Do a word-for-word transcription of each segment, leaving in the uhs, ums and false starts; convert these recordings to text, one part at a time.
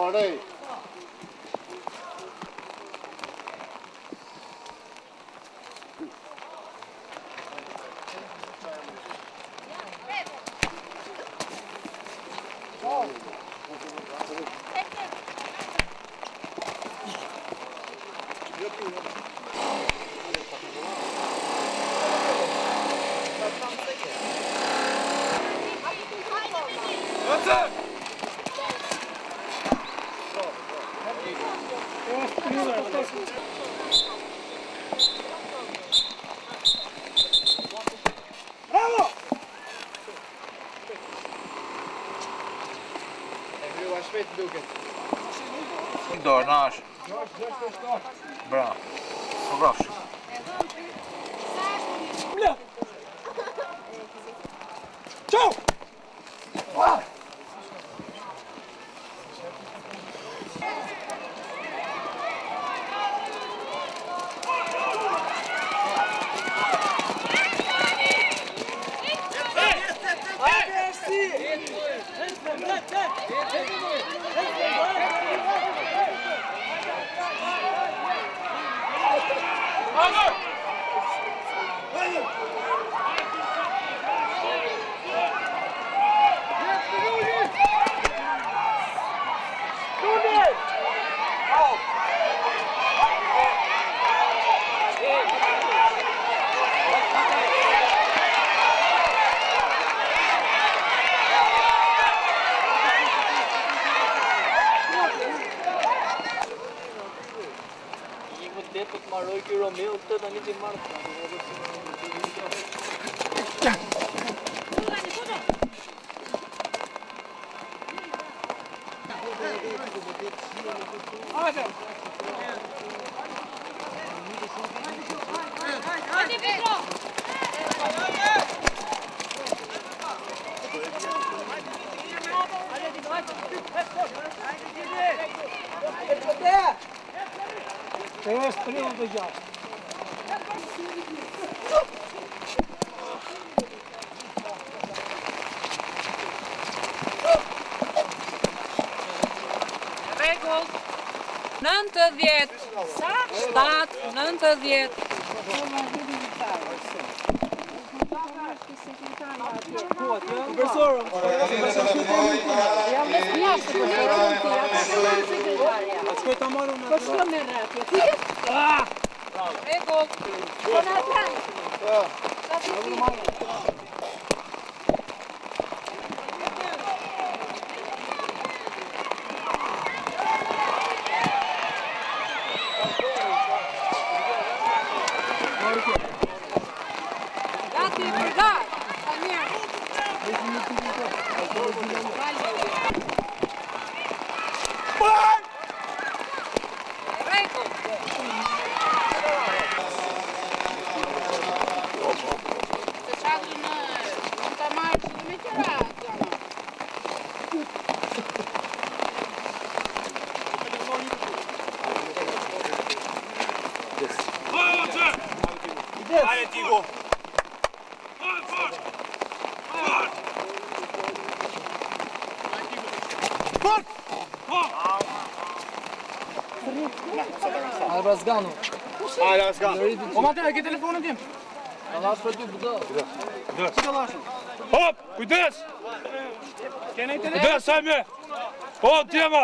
Parei. Door naast. Bravo. Bravo. Ciao! Maroi que o Romeu todo ali de marca. É estrela da já. Regel nëntëdhjetë, shtatë, nëntëdhjetë. Profesor, jam vetë jashtë, po ne jam të sekretarja. shkoj ta marrë unë. Po shko me rrëtje. Ti? Regel. Po na kanë. Sa të ti? Gati për garë. Mirë. Regel. Se çadu në në ta marrë me qëra, Gjana. Hajde Tigo. Ai razganu. Ai razganu. O Matej, ke telefonin tim? Allah për ty budo. Si ka lashin? Hop, kujdes. Kene telefon? Kujdes Sami. Po tema.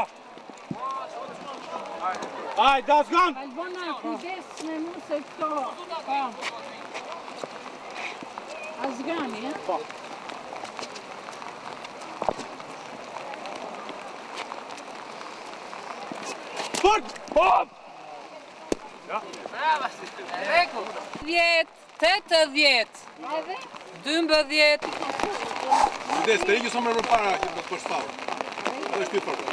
Ai, razgan. Albona, kujdes me mu se këto. Po. Azgani, e? Po. Fort! Hop. Regel. Djetë, tetëdhjetë. Edhe? Dymbëdhjetë. Kujdes, të iqë sa më përpara për shpallë. Edhe shty fort.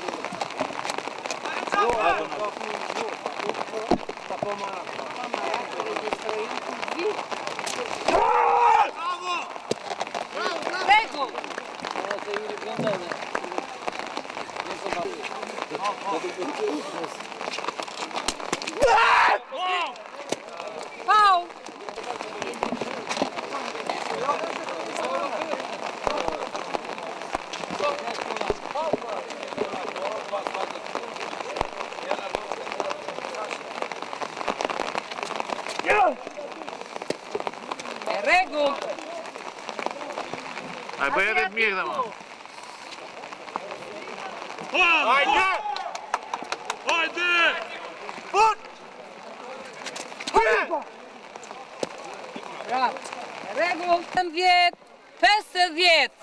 Regel. Pau. Rregull. Ai, bëj edhe të mirë dhe ma. Hajde! Hajde! Fut! Rregull. nëntëdhjetë, pesëdhjetë.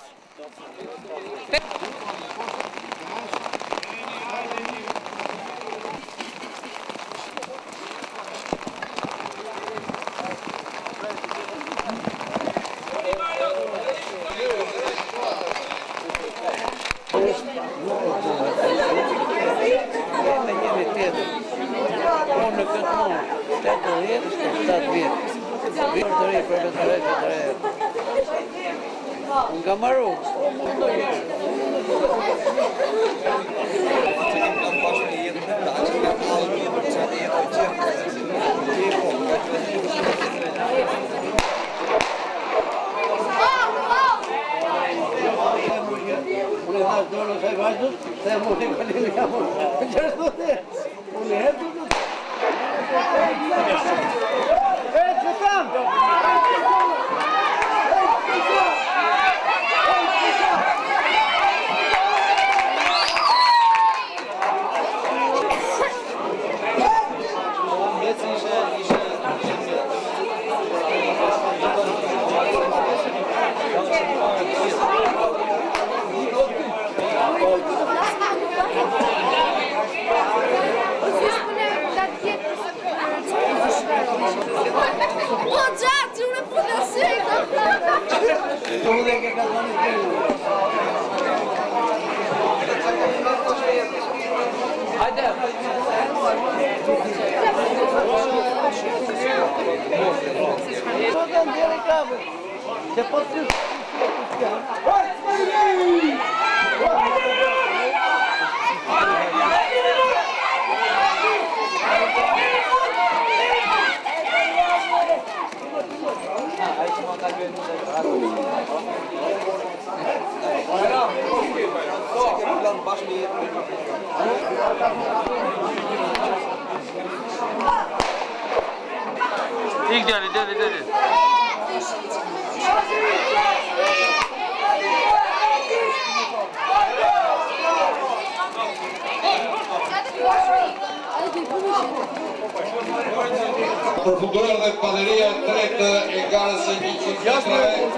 Unë në këtë mund, tetëdhjetë, shtatë vjetë. Vjetë të ri, për vetë re, vetë re. Unë ka marru. Unë e thashtë dorë në saj vazhdus, se mu në këllin e jamur. Qërështu të? Unë e herë të të? E, që kam! O gjatë, unë e punë sejta! Unë e ke ka të në kërë. Hajde! Po të ndjeri kabë, që po të İlk deli, deli, deli. Përfunduar dhe paderia e tretë e garës së njëqind metrave.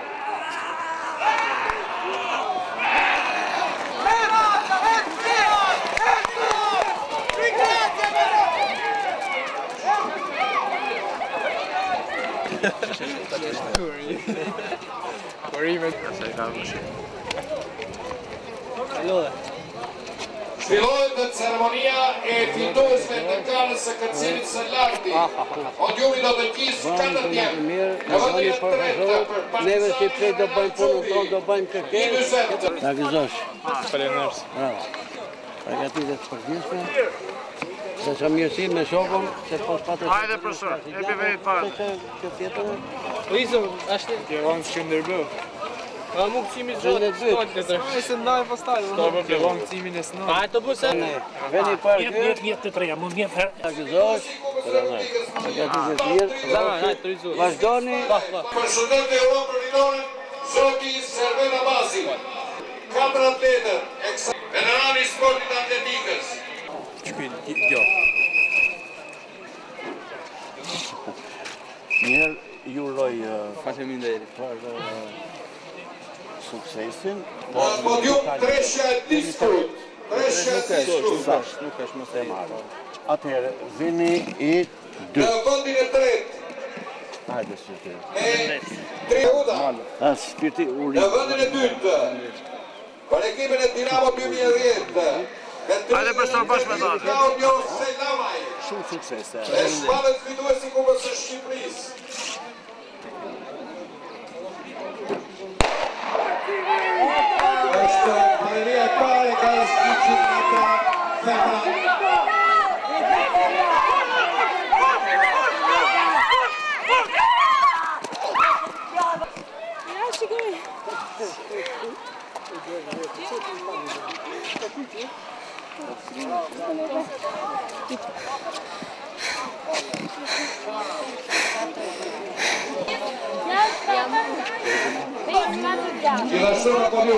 Fillohet dhe ceremonia e fituesve të garës së kërcimit së larti. Podiumi do të gjisë katër djemë. Në vendin e tretë për neve si Partizani prej do bëjmë punën tonë, do bëjmë i kërkesë. dyzet. Ta gëzosh. Faleminderit. Bravo. Përgatitet të përgjithshme. Dhe që mirësi me shokon, se po s'patë... Hajde, profesor, e për vejtë parë. Që tjetër? Rizo, ashtë... Tjeron Skënderbeu. A mu këqimi Zënë e dytë. të të se ndaj pastaj. Ka për tjeron këcimin e sënë. A e të bëse? Veni parë kërë, Mjetë të treja, mund mjetë herë. ta gëzosh. Përgatitet mirë. Vazhdoni. Përshëndet e Europë Rinore, Zoti Servena Bazi. Katër atletër, veterani i sportit atletikës. Mirë, ju uroj faleminderit për suksesin. Në podium treshja e diskut. Treshja e diskut. Nuk është më se marrë. Atëherë, vini i Në dy. vendin e tretë Hajde, shqyrti. e Triuda. A, shqyrti uri. Në vendin e dytë për ekipin e Dinamo dy mijë e dhjetë. Hajde, profesor, bashkë me ta. Claudio Selamaj. Shumë suksese. E shpallët fituesi Kupës së Shqipërisë. Është paderia e parë e garës njëqind metra femra. Gjithashtu në Koliu.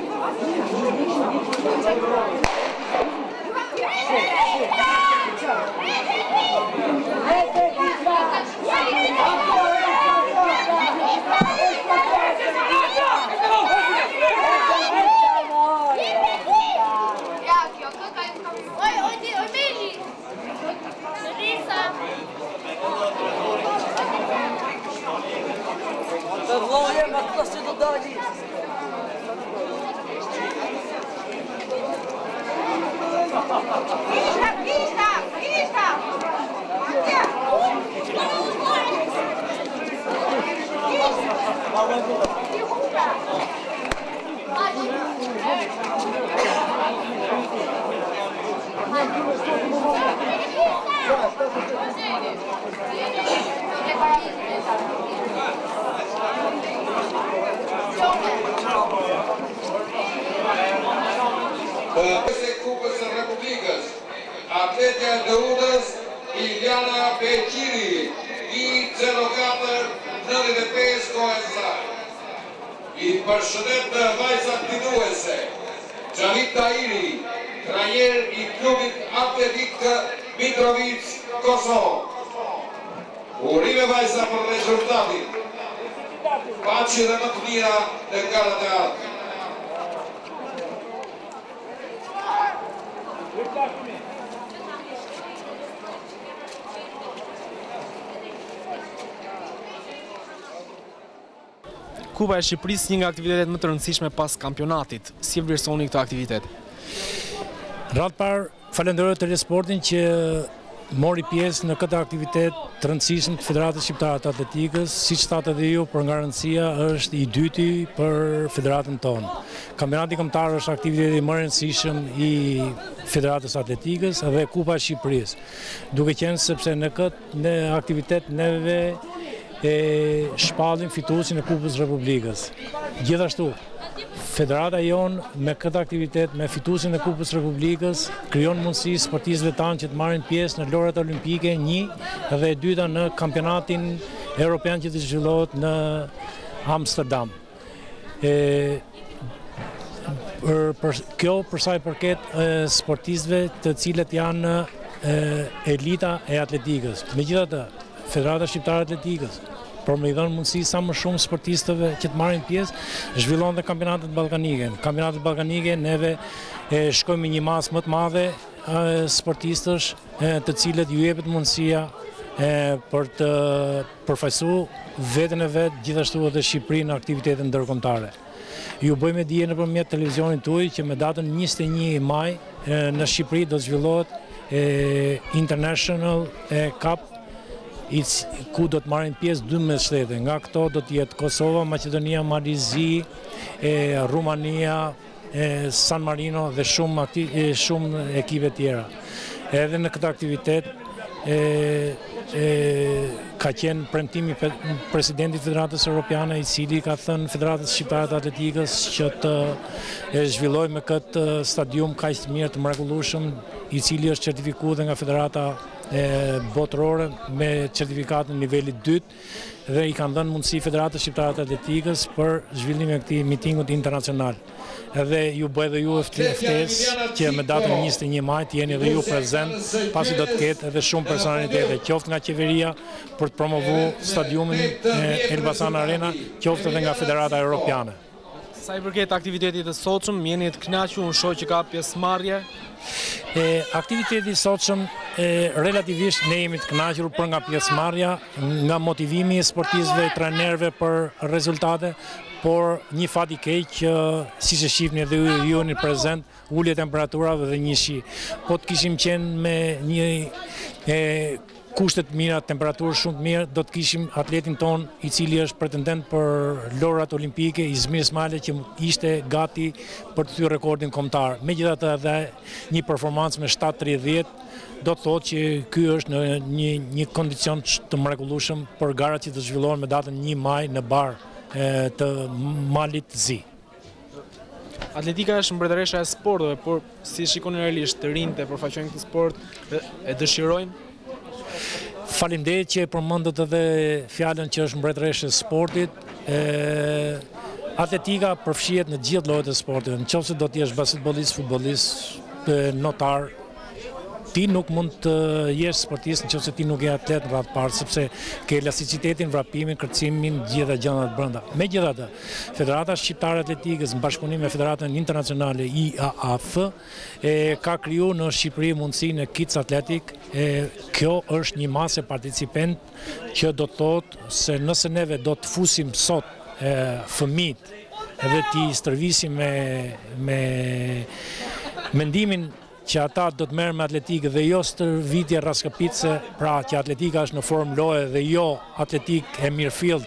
Për Kupës së Republikës, atletja e Dëudës, Iliana Beqiri, I zero katër nëntëdhjetë e pesë kohë e saj. I përshëndet në vajzat finuese, Xhavit Tahiri, trajner I klubit atletik Mitrovic Kosovë. Urime vajza për rezultatin. Paqe dhe më të mira në garat e ardhme. Kupa e Shqipërisë, një nga aktivitetet më të rëndësishme pas kampionatit. Si vlerësoni këtë aktivitet? Ratë parë, falenderoj Telesportin që mori pjesë në këtë aktivitet të rëndësishëm të Federatës Shqiptare të Atletikës, si që thatë edhe ju, për nga rëndësia është I dyti për federatën tonë. Kampionati kombëtar është aktiviteti më rëndësishëm I Federatës Atletikës dhe Kupa e Shqipërisë. Duke qenë sepse në këtë në aktivitet neve e shpallim fituesin e Kupës Republikës. Gjithashtu, Federata jonë me këtë aktivitet, me fituesin e Kupës Republikës, krijon mundësi sportistëve tanë që të marrin pjesë në lojrat olimpike, një dhe e dyta në kampionatin evropian që të zhvillohet në Amsterdam. E, për, për, kjo përsa I përket e, sportistëve të cilët janë e, elita e atletikës. Megjithatë, Federata Shqiptare Atletikës, por me I dhënë mundësi sa më shumë sportistëve që të marrin pjesë, zhvillon dhe kampionatet ballkanike. Kampionatet ballkanike neve e, shkojmë një masë më të madhe e, sportistësh e, të cilët ju jepet mundësia e, për të përfaqësuar veten e vet, gjithashtu edhe Shqipërinë në aktivitete ndërkombëtare. Ju bëjmë dije nëpërmjet televizionit tuaj që me datën njëzet e një maj e, në Shqipëri do të zhvillohet e, International e, Cup, ku do të marrin pjesë dymbëdhjetë shtete. Nga këto do të jetë Kosova, Maqedonia, Malizi, e, Rumania, e, San Marino dhe shumë, e, shumë ekipe tjera. Edhe në këtë aktivitet e, e, ka qenë premtimi presidentit Federatës Europiane, I cili ka thënë Federatës Shqiptare të Atletikës që të e, zhvilloj me këtë stadium kaq të mirë të mrekullueshëm, I cili është certifikuar dhe nga Federata e, botërore me certifikatën nivelit dytë dhe I kanë dhënë mundësi Federatës Shqiptare të Atletikës për zhvillimin e këtij mitingut internacional. Edhe ju bëj edhe ju ftesë që me datën njëzet e një maj të jeni edhe ju prezent, pasi do të ketë edhe shumë personalitete, qoftë nga qeveria për të promovuar stadiumin e Elbasan Arena, qoftë edhe nga Federata Europiane. Sa I përket aktivitetit të sotshëm, jeni të kënaqur, unë shoh që ka pjesëmarrje. E, aktiviteti sotshëm relativisht ne jemi të kënaqur për nga pjesëmarrja, nga motivimi I sportistëve, trajnerëve për rezultate, por një fat I keq që siç e shihni edhe ju jeni prezent, ulje temperaturave dhe një shi. Po të kishim qenë me një e, kushtet mira, temperaturë shumë të mirë, do të kishim atletin ton I cili është pretendent për lojrat olimpike, Izmir Ismaili, që ishte gati për të thyer rekordin kombëtar. Megjithatë edhe një performancë me shtatë tridhjetë do të thotë që ky është në një, një kondicion të mrekullueshëm për garat që të zhvillohen me datën një maj në bar e, të Malit Zi. Atletika është mbretëresha e sporteve, por si shikoni realisht të rinjtë e përfaqësojnë këtë sport, e, e dëshirojnë? Faleminderit që e përmendët edhe fjalën që është mbretëresha e sportit. E, atletika përfshihet në gjithë llojet e sportit. Nëse do të jesh basketbollist, futbollist, notar, ti nuk mund të jesh sportist nëse ti nuk je atlet në radhë parë, sepse ke elasticitetin, vrapimin, kërcimin, gjitha gjërat brenda. Megjithatë, Federata Shqiptare e Atletikës në bashkëpunim me Federatën Internacionale I A A F e ka kriju në Shqipëri mundësinë e Kids Athletic. E, kjo është një masë participant që do të thotë se nëse neve do të fusim sot e, fëmijët edhe ti stërvisim me, me mendimin që ata do të merren me atletikë dhe jo stërvitje raskapice, pra që atletika është në formë loje dhe jo atletikë e mirëfill.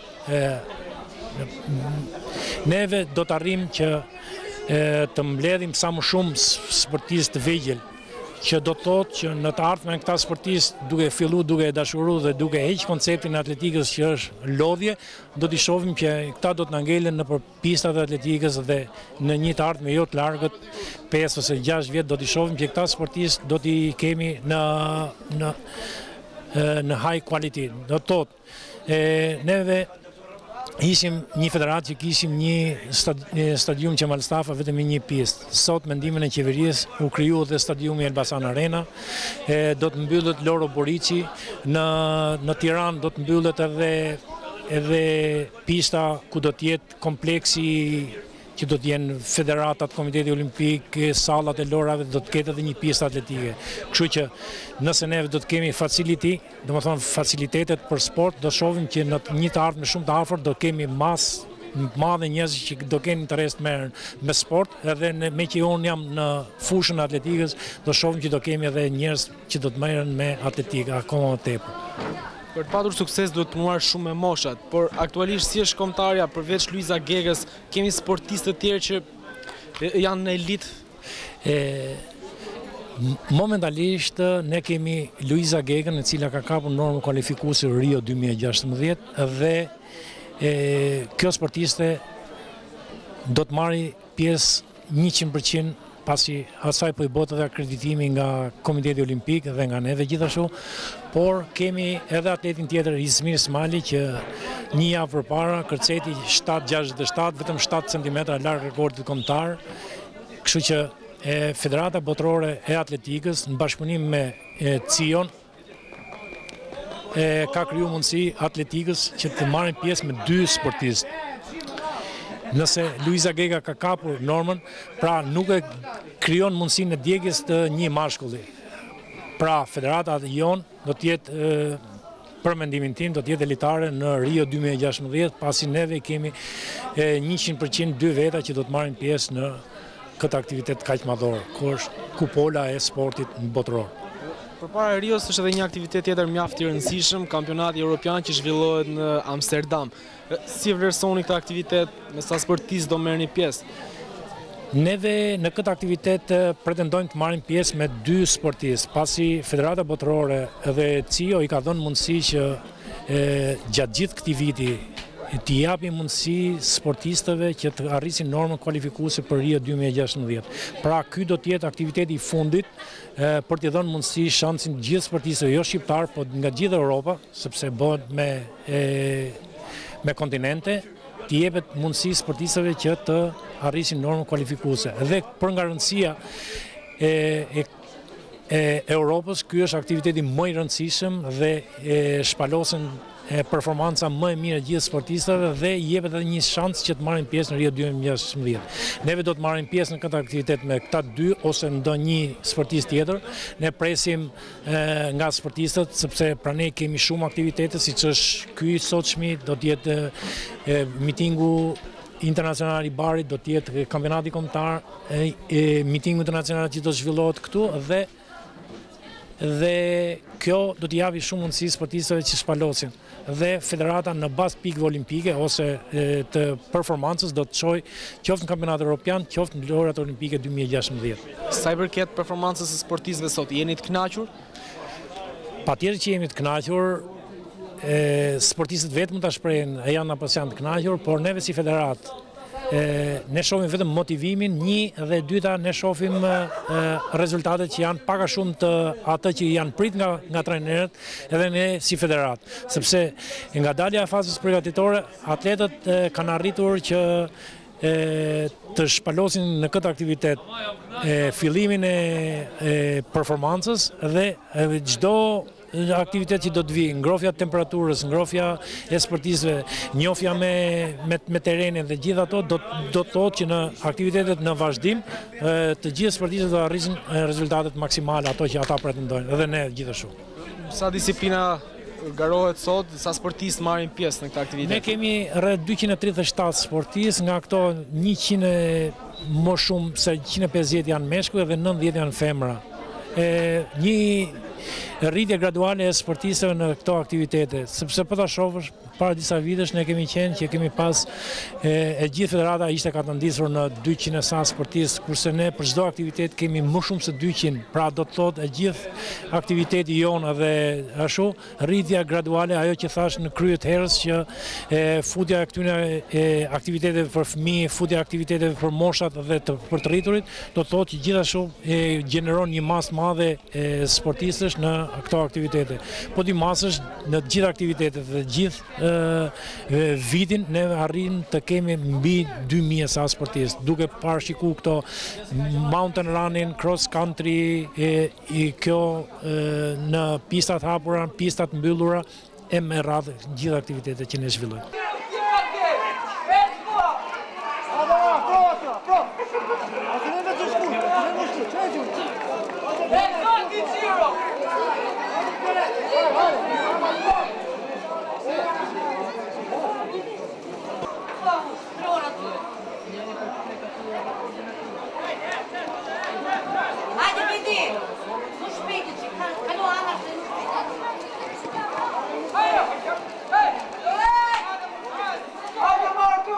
Neve do të arrijmë që e, të mbledhim sa më shumë sportistë të vegjël, që do të thotë që në të ardhmen këta sportistë duke fillu, duke e dashuru dhe duke heq konceptin e atletikës që është lodhje, do t'i shohim që këta do të na ngelen nëpër pistat e atletikës dhe në një të ardhme jo të largët, pesë ose gjashtë vjet do t'i shohim që këta sportistë do t'i kemi në në në high quality. Do të thotë neve ishim një federat që kishim një stadium që Malstafa vetëm me një pistë. Sot mendimin e qeverisë u kriju dhe stadiumi Elbasan Arena, e, do të mbyllet Loro Borici, në, në Tiranë do të mbyllet edhe, edhe pista ku do të jetë kompleksi që do të jenë federatat, Komiteti Olimpik, sallat e lorave, do të ketë edhe një pistë atletike. Kështu që nëse neve do të kemi facility, do të thonë facilitetet për sport, do shohim që në një të ardhme shumë të afërt do kemi masë madhe njerëz që do kenë interes të merren me sport, edhe në, me që unë jam në fushën e atletikës, do shohim që do kemi edhe njerëz që do të merren me atletikë akoma më tepër. Për të patur sukses duhet të punuar shumë me moshat, por aktualisht si është kombëtarja përveç Luiza Gegës, kemi sportistë të tjerë që janë në elitë? E, momentalisht ne kemi Luiza Gegën, e cila ka kapur normën kualifikuese Rio dy mijë e gjashtëmbëdhjetë dhe e, kjo sportiste do të marrë pjesë njëqind përqind pasi asaj po i bot edhe akreditimi nga Komiteti Olimpik dhe nga neve gjithashtu, por kemi edhe atletin tjetër Izmir Smali që një javë përpara kërceti shtatë gjashtëdhjetë e shtatë, vetëm shtatë centimetra larg rekordit kombëtar. Kështu që e, Federata Botërore e Atletikës në bashkëpunim me e, C I O-n e, ka kriju mundësi atletikës që të marrin pjesë me dy sportistë. Nëse Luiza Gega ka kapur normën, pra nuk e krijon mundësinë e djegjes të një mashkulli. Pra Federata jon do të jetë e, për mendimin tim do të jetë elitare në Rio dy mijë e gjashtëmbëdhjetë, pasi neve kemi e, njëqind përqind dy veta që do të marrin pjesë në këtë aktivitet kaq madhor, ku është kupola e sportit botëror. Përpara Rios është edhe një aktivitet tjetër mjaft i rëndësishëm, kampionati evropian që zhvillohet në Amsterdam. Si vlerësoni këtë aktivitet, me sa sportistë do merrni pjesë? Neve në këtë aktivitet pretendojmë të marrim pjesë me dy sportistë, pasi Federata Botërore dhe C I O i ka dhënë mundësi që e, gjatë gjithë këtij viti t'i japim mundësi sportistëve që të arrisin normën kualifikuese për Rio dy mijë e gjashtëmbëdhjetë. Pra ky do të jetë aktiviteti i fundit e, për t'i dhënë mundësi shansin gjithë sportistëve jo shqiptar, por nga gjithë Europa, sepse bëhet me e, me kontinente, t'i jepet mundësi sportistëve që të arrisin normën kualifikuese. Dhe për nga rëndësia e, e e Europës, ky është aktiviteti më i rëndësishëm dhe e, shpalosen e performanca më e mirë e gjithë sportistëve dhe i jepet edhe një shans që të marrin pjesë në Rio dy mijë e gjashtëmbëdhjetë. Neve do të marrim pjesë në këtë aktivitet me këta dy ose ndonjë sportist tjetër. Ne presim e, nga sportistët sepse pranë kemi shumë aktivitete, siç është ky sotshmi, do të jetë e, mitingu internacional i barit, do të jetë kampionati kombëtar, e, e, mitingu internacional që do të zhvillohet këtu dhe dhe kjo do t'i japi shumë mundësi sportistëve që shpalosin. Dhe federata në bazë pikëve olimpike ose e, të performancës do të çojë qoftë në kampionatin evropian, qoftë në lojrat olimpike dy mijë e gjashtëmbëdhjetë. Sa i përket performancës së sportistëve sot, jeni të kënaqur? Patjetër që jemi të kënaqur. E, sportistët vetë mund ta shprehin, e janë apo janë të kënaqur, por neve si federat ne shohim vetëm motivimin, një dhe dyta ne shohim rezultatet që janë pak a shumë të atë që janë prit nga nga trajnerët edhe ne si federat, sepse nga dalja e fazës përgatitore atletët kanë arritur që të shpalosin në këtë aktivitet fillimin e performancës dhe çdo aktivitet që do të vi, ngrohja e temperaturës, ngrohja e sportistëve, njohja me me, me terenin dhe gjithë ato do do të thotë që në aktivitetet në vazhdim të gjithë sportistët do arrisin rezultatet maksimale ato që ata pretendojnë, edhe ne gjithashtu. Sa disiplina garohet sot, sa sportistë marrin pjesë në këtë aktivitet? Ne kemi rreth dyqind e tridhjetë e shtatë sportistë, nga këto njëqind më shumë se njëqind e pesëdhjetë janë meshkuj dhe nëntëdhjetë janë femra. E, një rritje graduale e sportistëve në këto aktivitete, sepse po ta shohësh para disa vitesh ne kemi qenë që kemi pas e, e gjithë federata ishte ka të ndisur në dyqind e sa sportistë, kurse ne për çdo aktivitet kemi më shumë se dyqind, pra do të thotë e gjithë aktiviteti jonë dhe ashtu rritja graduale, ajo që thash në krye të herës që e, futja e këtyre e, aktiviteteve për fëmijë, futja e aktiviteteve për moshat dhe të, për të rriturit, do të thotë që gjithashtu e, gjeneron një masë madhe e, sportistësh në këto aktivitete. Po di masësh në të gjitha aktivitetet dhe gjithë e, e, vitin ne arrim të kemi mbi dy mijë sa sportistë, duke parashikuar këto mountain running, cross country, e, i kjo e, në pistat hapura, pistat mbyllura e me radhë gjitha aktivitetet që ne zhvillojmë. Hajde vidi, nu špiti će, kalo Ana što nu špiti. Hajde Marko!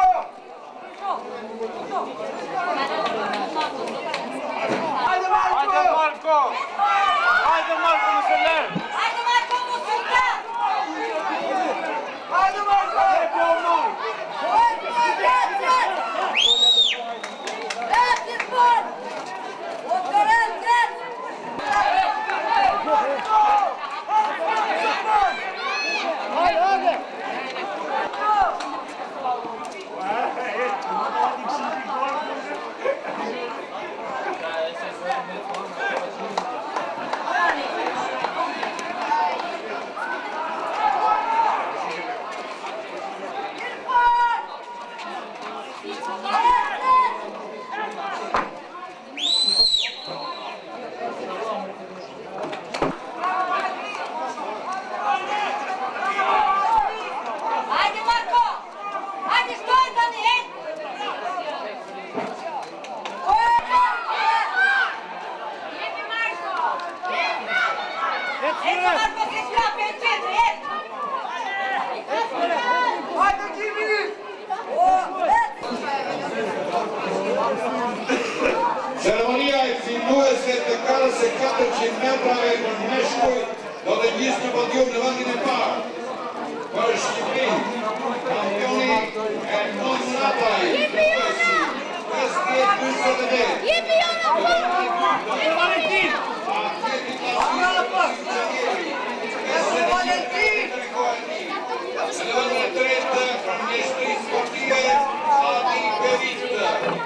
Hajde Marko! Hajde Marko, më se lërë! Hajde Marko, mu se lërë! Hajde Marko! Reci sport! Otvoren rec! Hajde, hajde! Ceremonia e filluese të karës e katërqind metrave për meshkuj do të njësë në podium në vendin e parë. Për Shqipërinë, kampioni e Monrataj, Profesi, pesëdhjetë njëzet e dhjetë. Jepi Jona! Jepi Valentin! Atleti klasifikuar Ese Valentin! Në vendin e tretë, për Ministri Sportive, Adi Berit.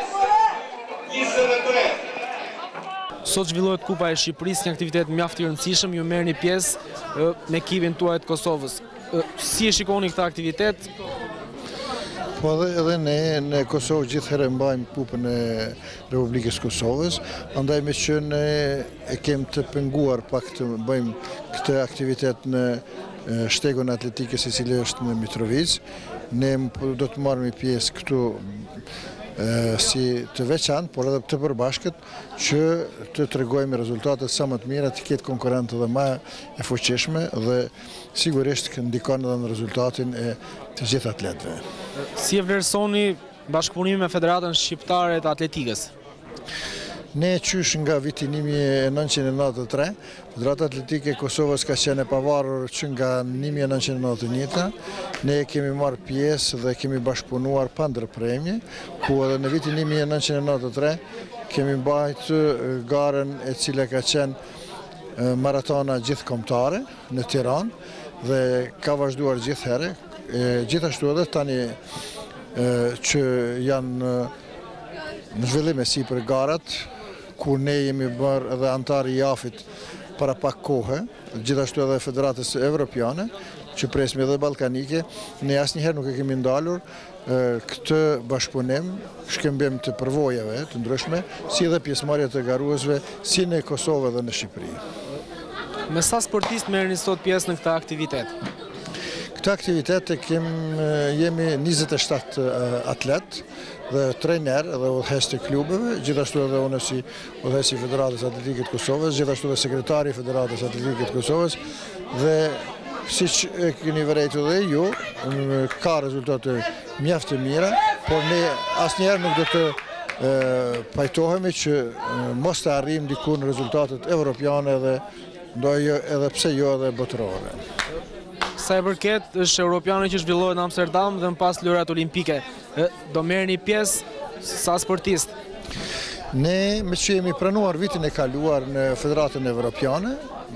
njëzet e tre. Sot zhvillohet Kupa e Shqipërisë, një aktivitet mjaft i rëndësishëm, ju merrni pjesë me ekipin tuaj të Kosovës. Si e shikoni këtë aktivitet? Po edhe, edhe ne në Kosovë gjithherë mbajmë Kupën e Republikës Kosovës, andaj me që ne e kem të penguar pak të bëjmë këtë aktivitet në shtegun atletikës i cili është në Mitrovic. Ne do të marrëmi pjesë këtu si të veçantë, por edhe të përbashkët që të tregojmë rezultatet sa më të mira, të ketë konkurrentë dhe më e fuqishme dhe sigurisht ndikon edhe në rezultatin e të gjithë atletëve. Si e vlerësoni bashkëpunimin me Federatën Shqiptare të Atletikës? Ne qysh nga viti një mijë e nëntëqind e nëntëdhjetë e tre, Federata Atletike e Kosovës ka qenë e pavarur që nga një mijë e nëntëqind e nëntëdhjetë e njëta, ne kemi marrë pjesë dhe kemi bashkëpunuar pa ndërpremje, ku edhe në vitin një mijë e nëntëqind e nëntëdhjetë e tre kemi mbajtur garën e cila ka qenë maratona gjithkombëtare në Tiranë dhe ka vazhduar gjithherë. Gjithashtu edhe tani që janë në zhvillim e sipër garat, ku ne jemi bërë edhe antar i jafit para pak kohë, gjithashtu edhe Federatës Evropiane, që presim edhe balkanike, ne asnjëherë nuk e kemi ndalur këtë bashkëpunim, shkëmbim të përvojave të ndryshme, si edhe pjesëmarrje të garuesve, si në Kosovë dhe në Shqipëri. Me sa sportistë merrni sot pjesë në këtë aktivitet? Këtë aktivitet kem, jemi njëzet e shtatë atlet dhe trajner dhe udhëheqës të klubeve, gjithashtu edhe unë si udhëheqës i Federatës Atletike të Kosovës, gjithashtu edhe sekretari i Federatës Atletike të Kosovës dhe siç e keni vërejtur dhe ju, ka rezultate mjaft të mira, por ne asnjëherë nuk do të e, pajtohemi që e, mos të arrijmë diku në rezultatet evropiane dhe ndonjë edhe pse jo edhe botërore. Sa e përket është europiane që zhvillohet në Amsterdam dhe në pas lojrat olimpike. Do merrni pjesë sa sportist? Ne me që jemi pranuar vitin e kaluar në Federatën Evropiane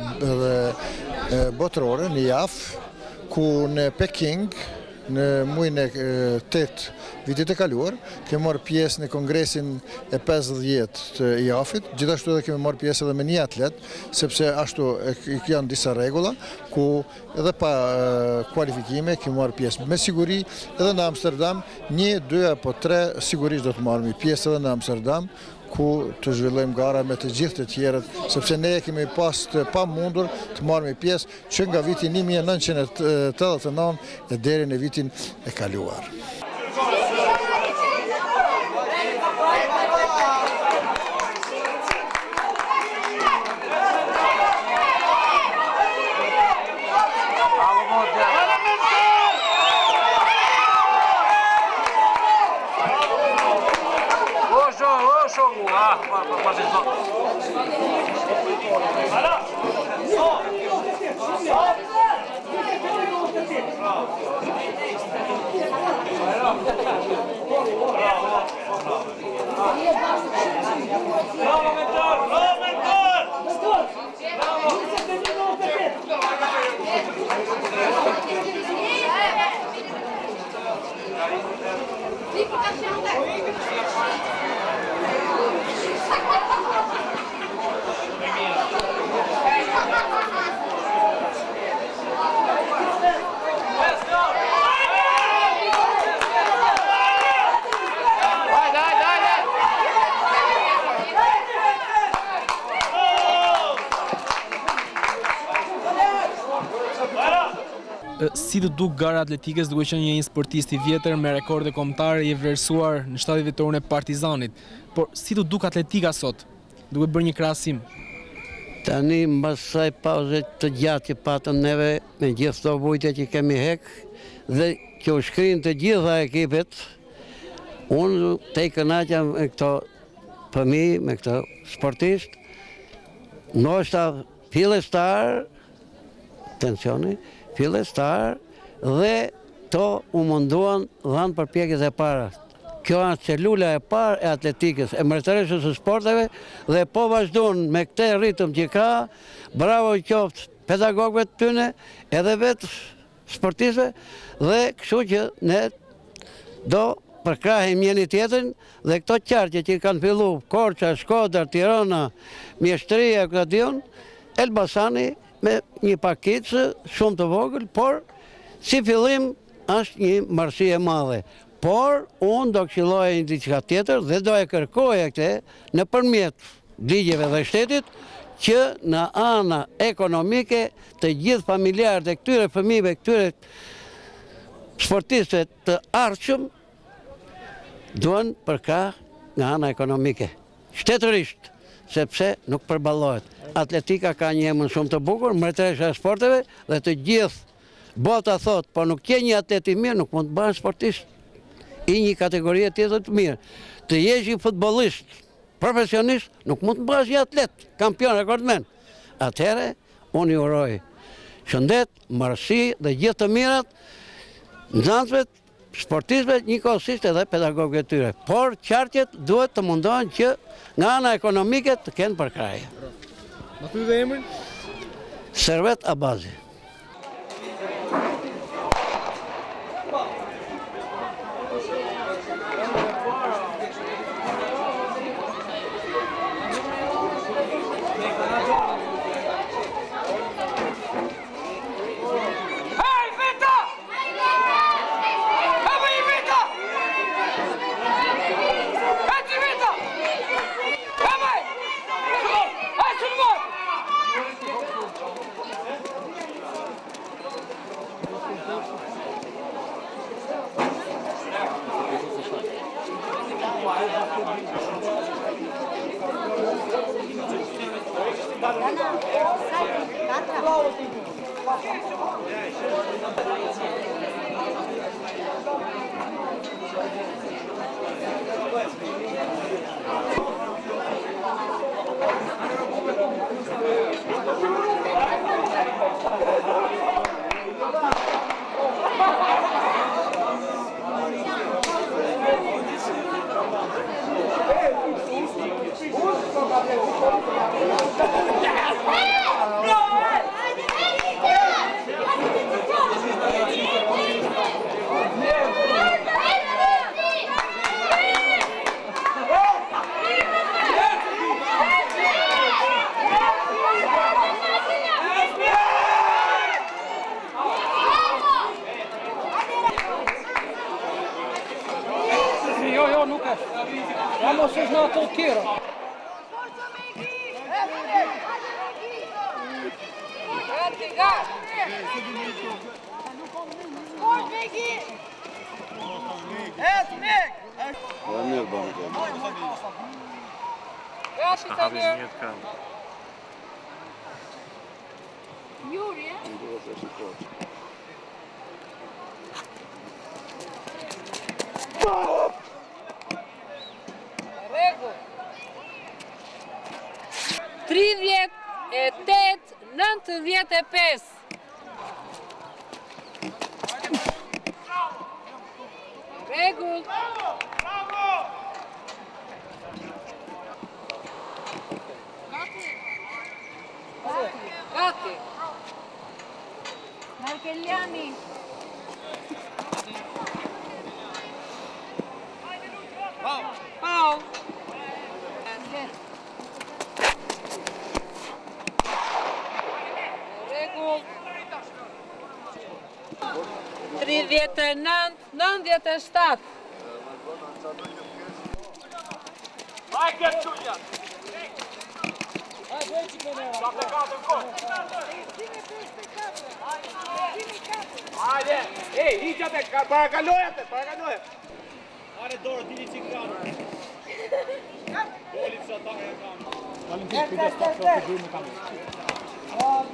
dhe botërore, në J A F, ku në Peking, në muajin e tetë vitit e kaluar, kemi marrë pjesë në kongresin e pesëdhjetë të I A F-it, gjithashtu edhe kemi marrë pjesë edhe me një atlet, sepse ashtu janë disa rregulla, ku edhe pa kualifikime kemi marrë pjesë. Me siguri edhe në Amsterdam, një, dy apo tre sigurisht do të marrëmi pjesë edhe në Amsterdam, ku të zhvillojmë gara me të gjithë të tjerët, sepse ne kemi pas të pa mundur të marrëmi pjesë që nga vitin një mijë e nëntëqind e tetëdhjetë e nëntë e deri në vitin e kaluar. Si të duk gara atletikës duke qenë një sportist i vjetër me rekorde kombëtare i vlerësuar në shtadin vjetorën e Partizanit, por si të duk atletika sot, duke bërë një krahasim? Tani mbas kësaj pauze të gjatë që patëm neve me gjithë këto vujtje që kemi hek dhe që u shkrinë të gjitha ekipet, unë te i kënaqja me këto fëmijë, me këto sportist, ndoshta fillestar, atencioni, fillestar dhe to u munduan dhanë përpjekjet e para. Kjo është celula e parë e atletikës, e mbretëreshës së sporteve dhe po vazhdon me këtë ritëm që ka, bravo qoftë pedagogëve të tyne, edhe vetë sportistëve dhe kështu që ne do përkrahim njëri tjetrin dhe këto qarqe që kanë fillu, Korça, Shkodër, Tirana, Mjeshtria, këtë dion, Elbasani me një pakicë shumë të vogël, por si fillim është një marrësi e madhe. Por unë do këshilloja një diçka tjetër dhe do e kërkoja këtë në përmjet ligjeve dhe shtetit që në ana ekonomike të gjithë familjarët e këtyre fëmijëve, këtyre sportistëve të ardhshëm duan përkrah nga ana ekonomike. Shtetërisht, sepse nuk përballohet. Atletika ka një emër shumë të bukur, mbretëresha e sporteve dhe të gjithë bota thot, po nuk ke një atlet i mirë, nuk mund të bëhen sportist i një kategorie tjetër të mirë. Të jesh një futbollist profesionist, nuk mund të bëhesh një atlet, kampion, rekordmen. Atëherë, unë i uroj shëndet, marrësi dhe gjithë të mirat, nxënësve, sportistëve, njëkohësisht edhe pedagogëve të tyre. Por qartjet duhet të mundohen që nga ana ekonomike të kenë përkraje. Më thuaj dhe emrin? Servet Abazi. Jo, jo, nuk është. Ja mos është në ato tjera. Gati, gati. Sport Megi! Et, Meg! Gati të mirë. Juri, e? Rregull. tridhjetë e tetë nëntëdhjetë e pesë. Rregull. Gati. Markeliani. Paul. Rregull. tridhjetë e nëntë, nëntëdhjetë e shtatë. Hajde, Tulja! Hajde! Ej, hiqate, parakalojate, parakalojate! Are dorë, dini që kranë. Doli që ata e kam. Valentin, kujdes të të të në kamë.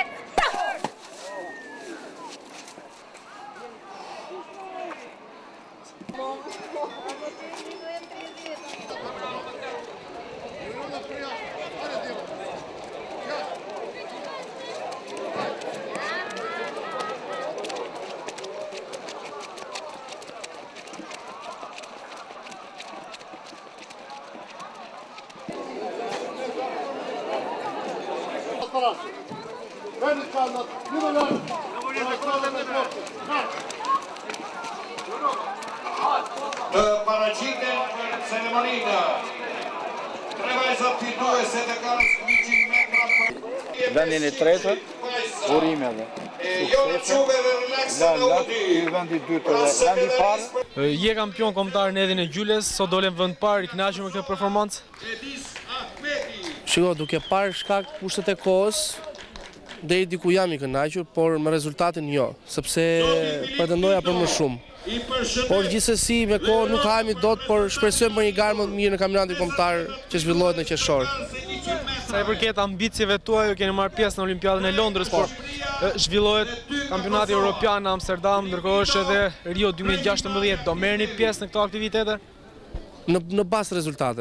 Të paraqitem për ceremoninë. Tre vajzat fituese të karës njëqind metra për vendin e tretë, urime dhe Sukses. Vendi dytë dhe vendi parë. Je kampion kombëtar në Edhin e Gjyles, sot dolem vend parë, i kënaqur me këtë performancë? Shiko, duke parë shkak kushtet e kohës, deri diku jam i kënaqur, por me rezultatin jo, sepse pretendoja për më shumë. Por gjithsesi me kohë nuk hajemi dot, por shpresojmë për një garë më të mirë në kampionatin kombëtar që zhvillohet në qershor. Sa i përket ambicieve tuaja, ju keni marrë pjesë në Olimpiadën e Londrës, por zhvillohet kampionati evropian në Amsterdam, ndërkohë është edhe Rio dy mijë e gjashtëmbëdhjetë. Do merrni pjesë në këto aktivitete? Në në bazë rezultateve.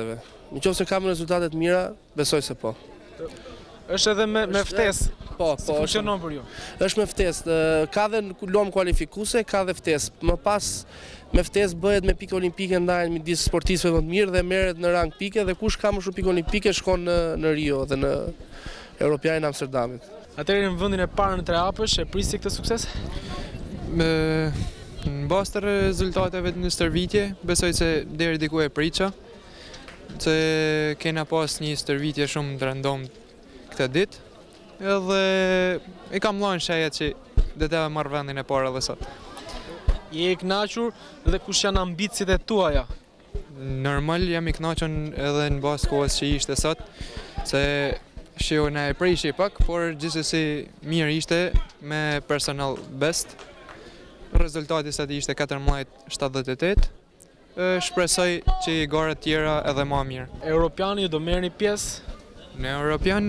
Në qoftë se kam rezultate të mira, besoj se po. Është edhe me, me ftesë. Po, Si po. funksionon për ju? Është me ftesë. Ka dhe lom kualifikuese, ka dhe ftesë. Më pas me ftesë bëhet me pikë olimpike ndajnë midis sportistëve më të mirë dhe merret në rang pike dhe kush ka më shumë pikë olimpike shkon në, në Rio dhe në Europianin e Amsterdamit. Atëherë në vendin e parë në tre hapësh e prisi këtë sukses? Me, në bazë të rezultateve në stërvitje, besoj se deri diku e priça, se kena pas një stërvitje shumë të rëndom këtë ditë, edhe i kam lajnë sheja që dhe të marrë vendin e parë edhe sot. Je i kënaqur dhe kush janë ambicjet e tuaja? Normal jam i kënaqur edhe në bazë kohës që ishte sot, se shiu na e prishi pak, por gjithsesi mirë ishte me personal best. Rezultati sot ishte katërmbëdhjetë shtatëdhjetë e tetë. Shpresoj që i garat tjera edhe më mirë. Europiani do merrni pjesë? Në Europian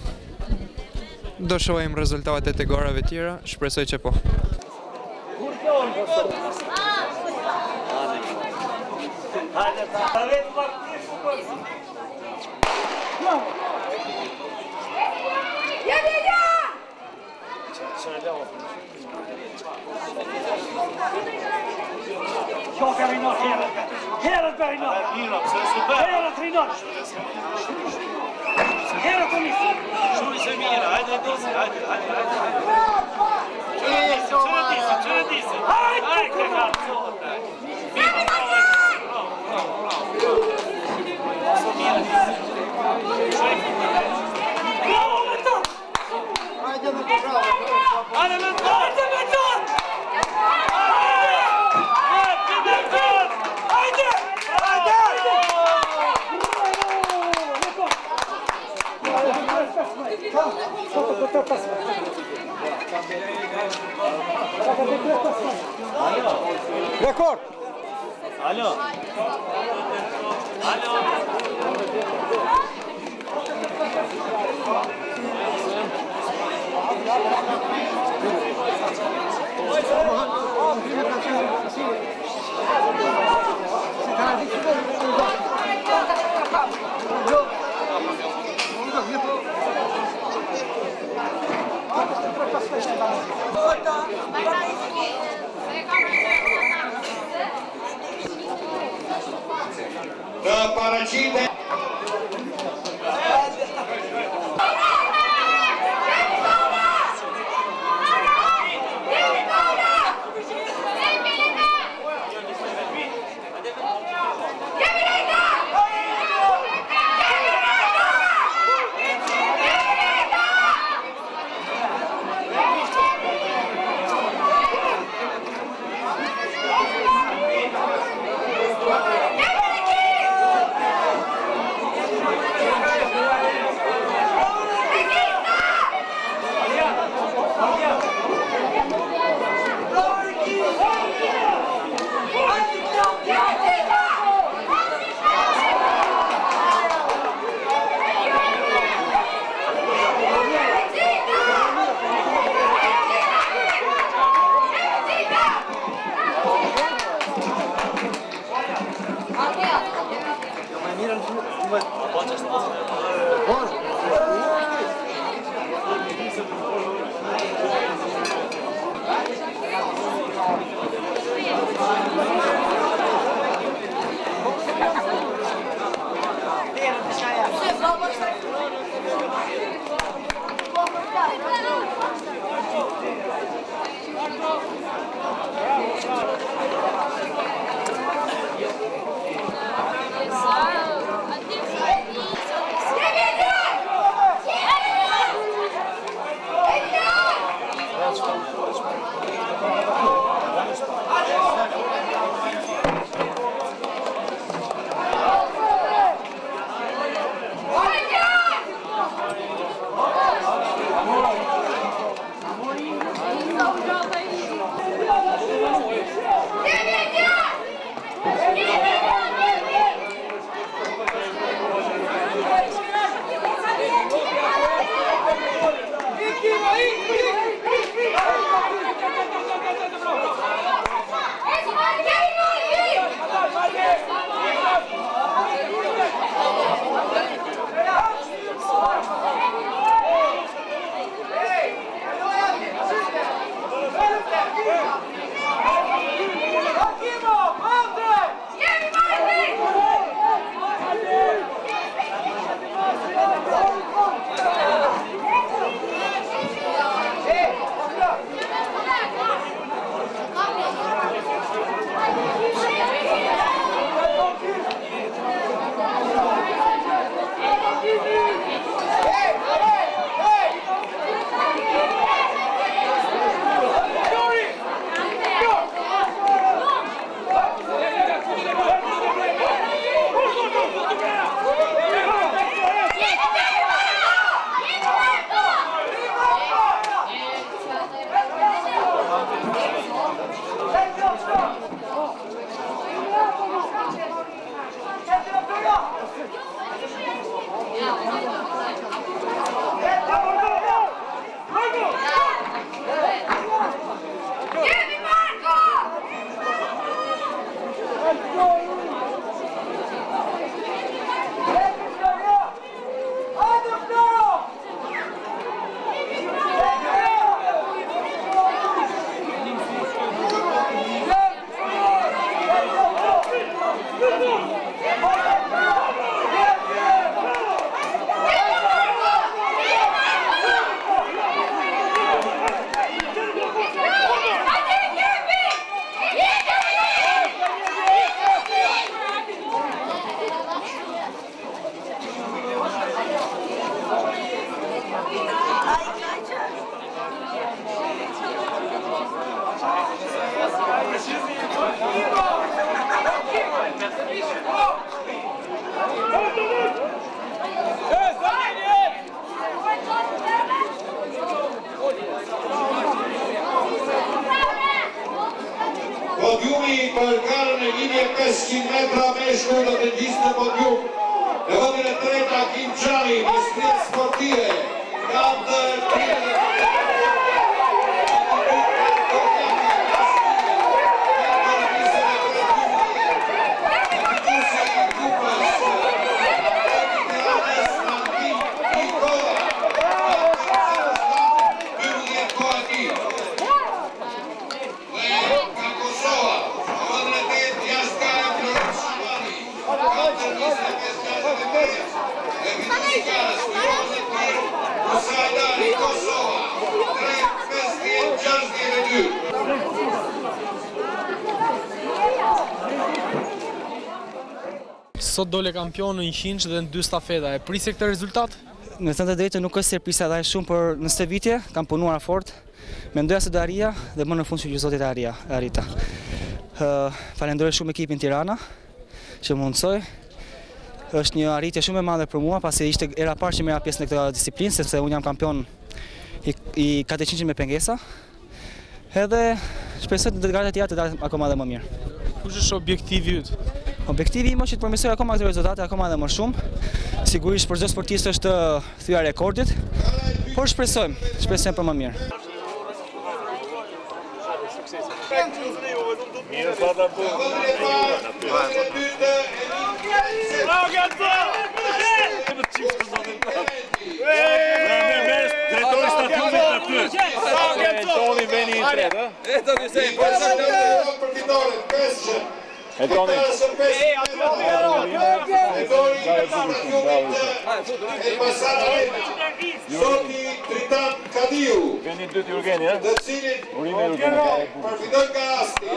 do shohim rezultatet e garave tjera, shpresoj që po. Tjaka vi nåt hela. Hela börjar nåt. Hela tre nåt. Hela kom in. Şunu Semira, hadi dizi, hadi hadi hadi. Şunu dizi, şunu dizi. Hadi kakar. Hadi lan. Hadi lan. Rekord! Alo! Alo! Në paraqitje podiumi për garën e linje pesëqind metra me shku do të gjisë në podium. Në vendin e treta Kim Gjani, Ministrinë Sportive, katër Sot dole kampion në një qinç dhe në dy stafeta. E prisje këtë rezultat? Në të të drejtë nuk është se prisa dhe shumë, për në së vitje kam punuar fort, mendoja se do arria dhe më në fund që zotit e arria, e arrita. Uh, falenderoj shumë ekipin Tirana që më mundësoj. Është një arritje shumë e madhe për mua, pasi ishte era parë që merra pjesë në këtë disiplinë, sepse unë jam kampion i, i katëqind me pengesa. Edhe shpresoj të garat e tjera të dalin akoma dhe më mirë. Kush është objektivi yt? Objektivi im është që të përmirësoj akoma këto rezultate akoma dhe më shumë. Sigurisht për çdo sportist është thyer rekordit, por shpresojmë, shpresojmë për më mirë. Mirë, fata po. Bravo, Gazzo! Drejtori statutit në ty. Bravo, Gazzo! Toni veni i tretë, ë? E do të sej, po sa për fitoren pesë. E Toni. E Toni e pasare Zoti Tritan Kadiu. Veni dy të Jurgeni, ë? Të cilin Urinë Jurgeni. përfiton nga asti.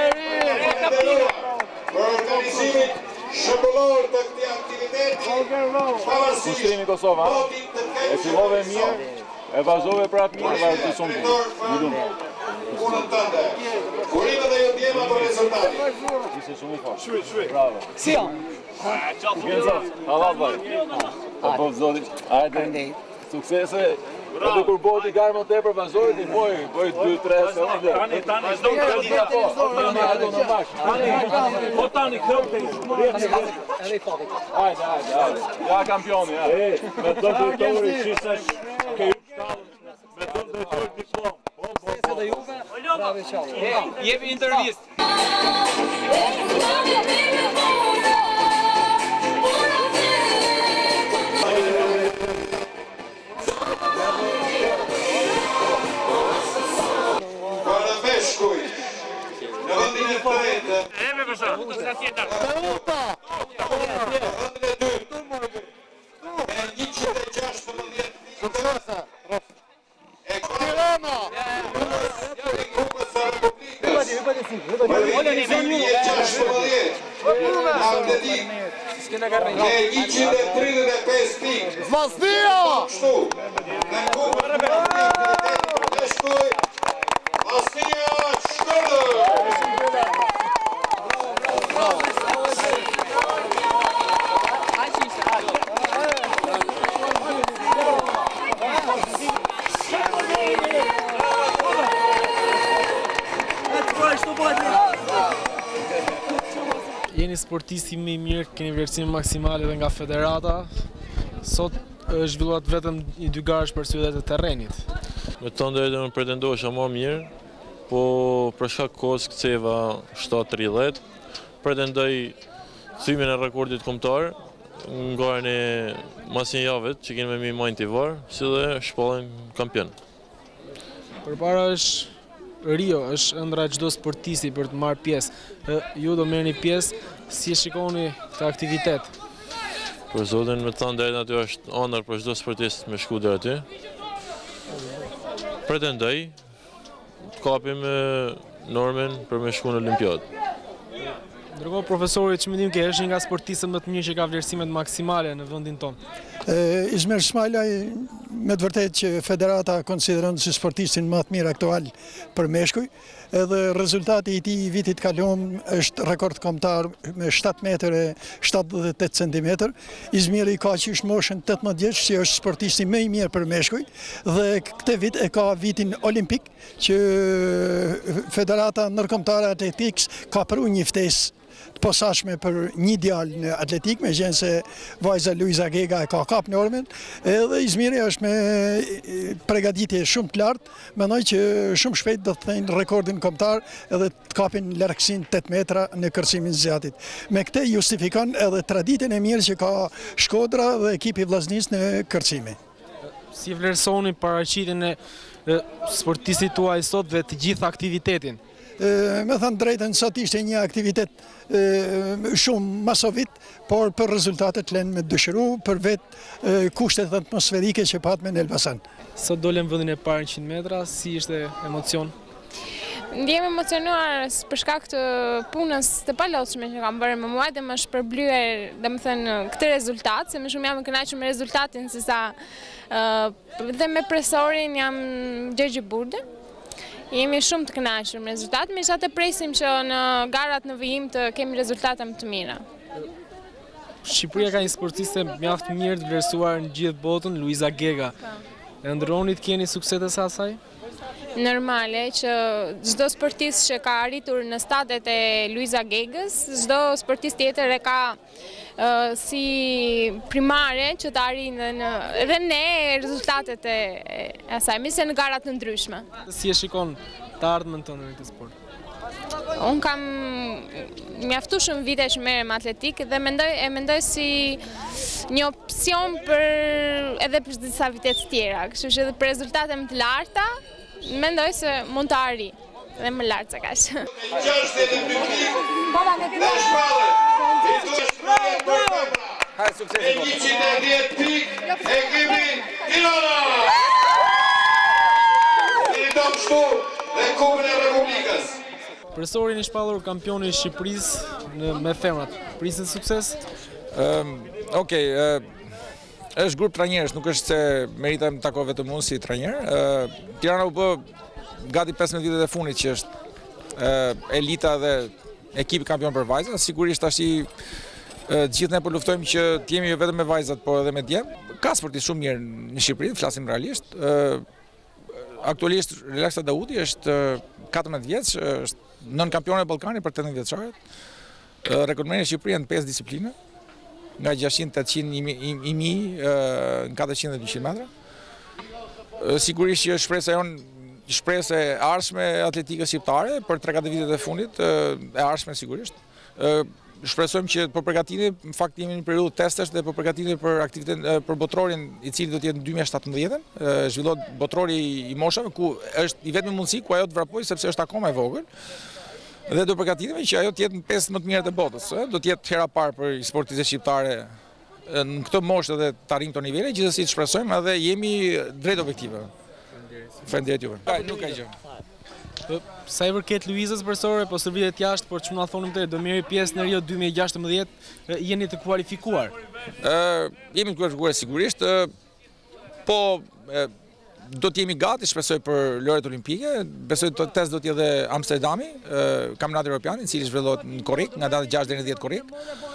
Për organizimit shëmbullor të këtij aktiviteti, pavarësisht Ushtrimi Kosova, e fillove mirë, e vazhdove prapë mirë, vazhdo shumë mirë. Punën tënde. Urime dhe ju ndjema për rezultati. Ishte shumë i fortë. Shuj, shuj. Bravo. Si jo? Genzo, Allah të bajë. Po po zotit, hajde. Suksese. Edhe kur bëhet i garë më tepër vazhdoj ti boj, boj dy tre sekonde. Tani tani çdo të po. Tani do bash. Tani po tani këmbë. Edhe i fatit. Hajde, hajde, hajde. Ja kampioni, ja. Me do të tori shishash ke ju shkallën. Me do të tori diplom. Po po po. Edhe juve. Bravo çao. Jepi intervistë. Shkuj, në vëndin e tretë, e me përsa, u të tjetër, në vëndin e dytë, e njëqind e gjashtëmbëdhjetë e Tirana, e grupës së Republikës, për vitimi e gjashtëmbëdhjetë, atletik, e njëqind e tridhjetë e pesë pikë, Zvazdia! Kështu, në grupën e aktivitetit në shkuj, Vasnia Shkërdër! Jeni sportisti më i mirë, keni vlerësime maksimale edhe nga federata. Sot është zhvilluar vetëm i dy garësh për syllet e terrenit. Me të drejtën unë pretendosha më mirë, po për shkak kohës ktheva shtatë tridhjetë, pretendoj thymin e rekordit kombëtar në garën e mas një javët që kemi me mi majnë t'i varë, si dhe shpallën kampion. Përpara është Rio, është ëndra çdo sportisti për të marrë pjesë. Ju do merrni pjesë, si e shikoni këtë aktivitet? Për zotin me të thënë drejtën aty është ëndër për çdo sportist me shku deri aty. Pretendoj të kapim normen për me shku në Olimpiadë. Ndërkohë profesori, ç'mendim ke, është një nga sportistët më të mirë që ka vlerësimet maksimale në vendin tonë? Izmir Ismailaj me të vërtet që federata konsideron si sportistin më të mirë aktual për meshkuj, edhe rezultati i tij vitit kaluar është rekord kombëtar me shtatë metër e shtatëdhjetë e tetë centimetër. Izmiri ka qysh moshën tetëmbëdhjetë vjeç, që është sportisti më i mirë për meshkuj, dhe këtë vit e ka vitin olimpik, që Federata Ndërkombëtare Atletikës ka pru një ftesë të posaçme për një djalë në atletik, me qenë se vajza Luiza Gega e ka kap normen, edhe Izmiri është me përgatitje shumë të lartë, mendoj që shumë shpejt do të thënë rekordin kombëtar edhe të kapin largësinë tetë metra në kërcimin zjatit. Me këtë justifikon edhe traditën e mirë që ka Shkodra dhe ekipi vllaznisë në kërcime. Si vlerësoni paraqitjen e sportistit tuaj sot dhe të gjithë aktivitetin? Me thënë drejtën, sot ishte një aktivitet shumë masovit, por për rezultatet lënë me dëshiru, për vetë kushtet atmosferike që pat me në Elbasan. Sot dolem vëndin e parë në qind metra, si ishte emocion? Ndjem emocionuar për shkak të punës të palotshme që kam bërë me mua dhe më shpërblyer, domethënë, këtë rezultat, se më shumë jam e kënaqur me rezultatin se sa dhe me presorin jam Gjergji Burde. Jemi shumë të kënaqur me rezultatin, megjithatë presim që në garat në vijim të kemi rezultate më të mira. Shqipëria ka një sportiste mjaft mirë të vlerësuar në gjithë botën, Luiza Gega. E ndërroni të keni suksetet e saj? Normale që çdo sportist që ka arritur në stadet e Luiza Gegës, çdo sportist tjetër e ka uh, si primare që të arrijnë edhe ne rezultatet e, e asaj, mise në garat të ndryshme. Si e shikon të ardhmen tënde në këtë sport? Unë kam mjaftu shumë vite që merrem me atletik dhe mendoj, e mendoj si një opsion për edhe për disa vitet tjera, kështu që edhe për rezultate më të larta, mendoj se mund të arri dhe më lartë se kaq. Gjashtë e dy pikë dhe shpallë, i duhet shpallë për kamera. E njëqind e dhjetë pikë, ekipi Tirana. I do kështu dhe Kupën e Republikës. Profesorin i shpallur kampioni i Shqipërisë me femrat, prisin sukses? Okej, është grup trajnerësh, nuk është se merita më tako vetëm unë si trajner. Tirana u bë gati pesëmbëdhjetë vitet e fundit që është elita dhe ekipi kampion për vajza. Sigurisht tash gjithë ne po luftojmë që të jemi jo vetëm me vajzat, por edhe me djemt. Ka sportistë shumë mirë në Shqipëri, flasim realisht. Aktualisht Relaxa Daudi është katërmbëdhjetë vjeç, është nën kampion e Ballkanit për tetëmbëdhjetë vjeçarët. Rekordmeri i Shqipërisë në pesë disiplina, nga gjashtëqind, tetëqind, i mijë, në katërqind dhe dyqind metra. Sigurisht që shpresa jonë shpresë e ardhshme e atletikës shqiptare për tre katër vitet e fundit, e ardhshme sigurisht. Shpresojmë që për përgatitjen, në fakt jemi në periudhë testesh dhe për përgatitjen për aktivitetin për botrorin i cili do të jetë në dy mijë e shtatëmbëdhjetë, zhvillohet botrori i moshave ku është i vetmi mundësi ku ajo të vrapojë sepse është akoma e vogël. Dhe do përgatitemi që ajo të jetë në pesë më të mirët e botës, do të jetë hera parë për sportistët shqiptare në këtë moshë dhe të arrijmë këto nivele, gjithsesi të shpresojmë edhe jemi drejt objektiveve. Faleminderit juve. Nuk ka gjë. Sa i përket Luizës profesore, po stërvitet jashtë, por ç'më na thonim te do merri pjesë në Rio dy mijë e gjashtëmbëdhjetë, jeni të kualifikuar? Ë, jemi të kualifikuar sigurisht, po do të jemi gati, shpresoj për lojrat olimpike. Besoj të test do të jetë edhe Amsterdami, kampionati evropian, i cili zhvillohet në Korrik, nga data gjashtë deri në dhjetë Korrik.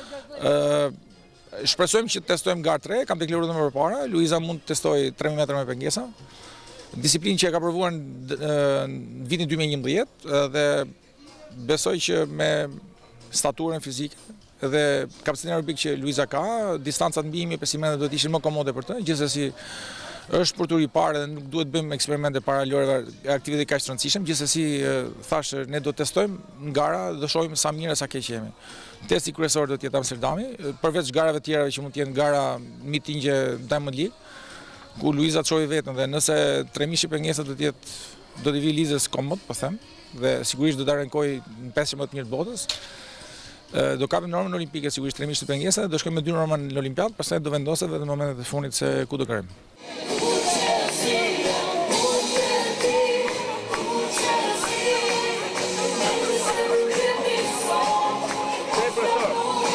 Ë, shpresojmë që të testojmë garë tre, kam deklaruar më përpara. Luiza mund të testojë tre mijë metra me pengesa. Disiplinë që e ka provuar në vitin dy mijë e njëmbëdhjetë dhe besoj që me staturën fizike dhe kapacitetin aerobik që Luiza ka, distancat mbi një mijë e pesëqind metra do të ishin më komode për të, gjithsesi është për tur i parë dhe nuk duhet bëjmë eksperimente para lojrave aktiviteti kaq të rëndësishëm, gjithsesi thashë ne do të testojmë në gara dhe do shohim sa mirë sa keq jemi. Testi kryesor do të jetë Amsterdami, përveç garave të tjera që mund të jenë gara mitingje Diamond League, ku Luiza të shohë vetën dhe nëse tre mijë pengesa do të jetë do të vi lizës komod, po them, dhe sigurisht do të arrenkoj në pesë më të mirë të botës. Do kapim normën olimpike sigurisht tre mijë pengesa, do shkojmë me dy norma në Olimpiadë, pastaj do vendoset vetëm në momentet e fundit se ku do kërrejmë.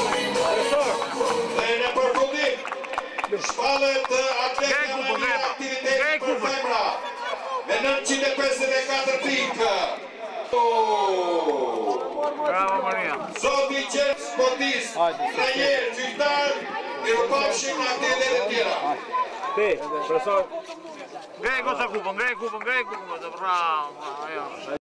Shpallet atletë në një aktivitet treizeci e pesëdhjetatër pikë. Bravo Maria. Zoti qenë sportist, trajner, qytetar, mirupafshim në aktivitetet e tjera. Ti, profesor. Ngrej goza kupën, ngrej kupën, ngrej kupën, bravo.